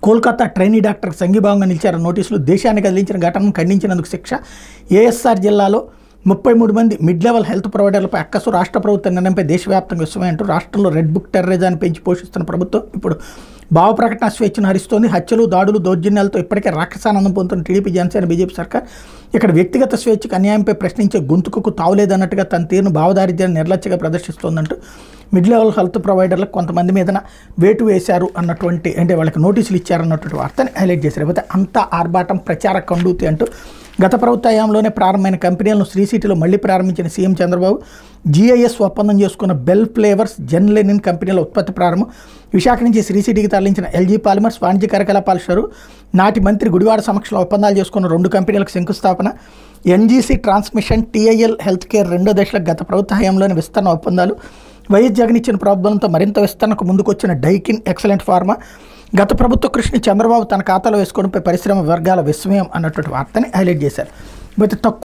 Kolkata trainee డాక్టర్కి సంఘీభావంగా నిలిచారన్న నోటీసులు, దేశాన్ని కదిలించిన ఘటనను ఖండించినందుకు శిక్ష, ఏఎస్ఆర్ జిల్లాలో 33 మంది మిడ్ లెవెల్ హెల్త్ ప్రొవైడర్లపై అక్కసు, రాష్ట్ర ప్రభుత్వ నిర్ణయంపై దేశవ్యాప్తంగా విస్మయం అంటూ రాష్ట్రంలో రెడ్ బుక్ టెర్రరిజాన్ని పెంచి పోషిస్తున్న ప్రభుత్వం ఇప్పుడు భావ ప్రకటన స్వేచ్ఛను హరిస్తోంది. హత్యలు, దాడులు, దౌర్జన్యాలతో ఇప్పటికే రాక్షసానందం పొందుతున్న టీడీపీ, జనసేన, బీజేపీ సర్కార్ ఇక్కడ వ్యక్తిగత స్వేచ్ఛకు అన్యాయంపై ప్రశ్నించే గొంతుకు తావులేదన్నట్టుగా తన తీరును భావదారిద్ర్యాన్ని నిర్లక్ష్యంగా ప్రదర్శిస్తోందంటూ మిడ్ లెవెల్ హెల్త్ ప్రొవైడర్లకు కొంతమంది మీదన వేటు వేశారు అన్నటువంటి, అంటే వాళ్ళకి నోటీసులు ఇచ్చారన్నటువంటి వార్తని హైలైట్ చేశారు. లేకపోతే అంతా ఆర్భాటం, ప్రచార కండూతి అంటూ గత ప్రభుత్వ హయాంలోనే ప్రారంభమైన కంపెనీలను శ్రీ సిటీలో మళ్లీ ప్రారంభించిన సీఎం చంద్రబాబు జీఐఎస్ ఒప్పందం చేసుకున్న బెల్ ఫ్లేవర్స్, జెన్ లెనిన్ కంపెనీల ఉత్పత్తి ప్రారంభం, విశాఖ నుంచి శ్రీ సిటీకి తరలించిన ఎల్జీ పాలిమర్స్ వాణిజ్య కార్యకలాపాల షురు, నాటి మంత్రి గుడివాడ సమక్షంలో ఒప్పందాలు చేసుకున్న 2 కంపెనీలకు శంకుస్థాపన, NGC transmission, TIL health care 2వ దశలకు గత ప్రభుత్వ హయాంలోని విస్తరణ ఒప్పందాలు, వైఎస్ జగన్ ఇచ్చిన ప్రోద్బలంతో మరింత విస్తరణకు ముందుకొచ్చిన డైకిన్, ఎక్సలెంట్ ఫార్మా, గత ప్రభుత్వ కృషిని చంద్రబాబు తన ఖాతాలో వేసుకోవడంపై పరిశ్రమ వర్గాల విస్మయం అన్నటువంటి వార్తని హైలైట్ చేశారు. అయితే